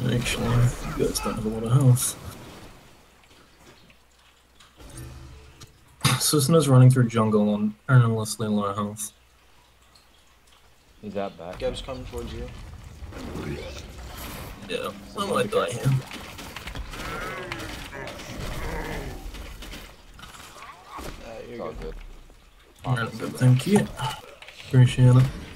Actually, you guys don't have a lot of health. Susano's running through jungle on endlessly low health. He's out back. Geb's coming towards you. Yeah, I might die here. You're It's all good. good. Good, thank you. Appreciate it.